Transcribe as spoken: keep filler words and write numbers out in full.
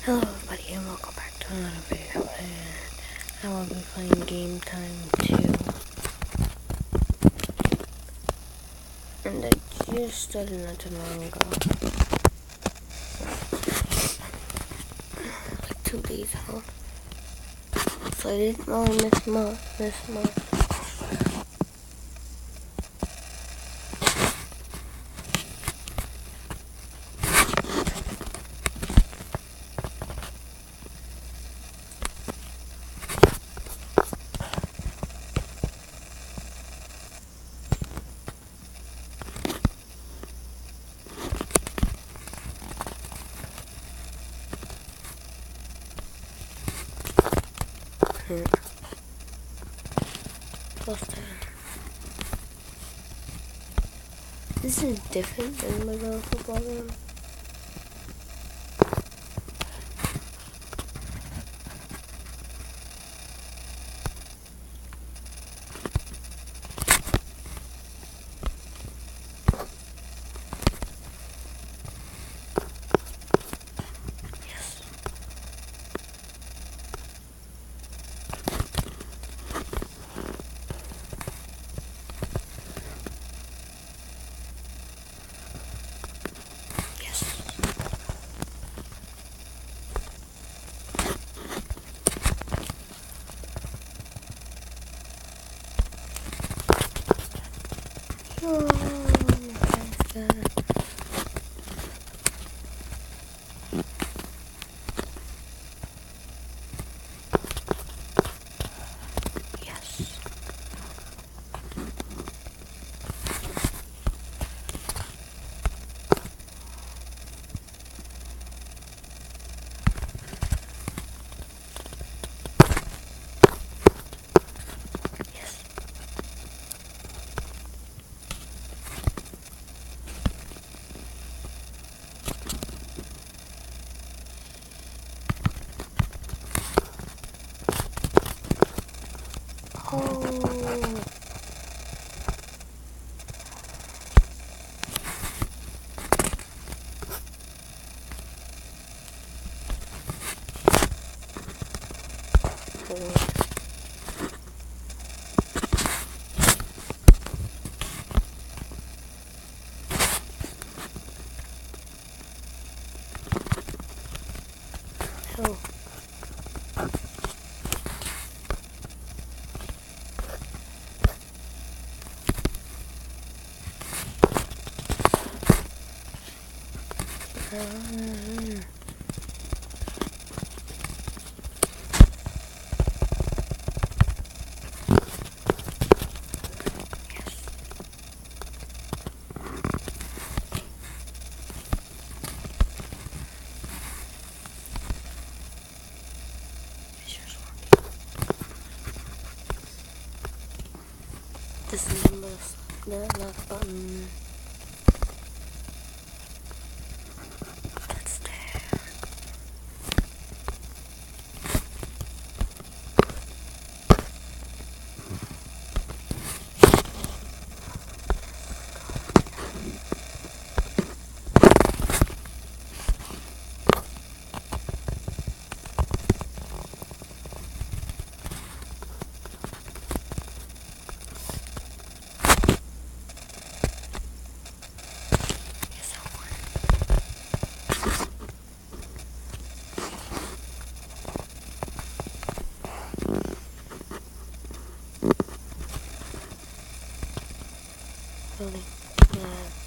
Hello everybody and welcome back to another video, and I will be playing Game Time two. And I just started not too long ago. Like two days ago. So I didn't really miss much miss much. Hmm. Plus ten. This is different than my little football game. Oh my god. Yes. Yes. Oh. Oh. Oh. Um. This is the last, the last button. That's there. Yes, I won. Really? Yeah.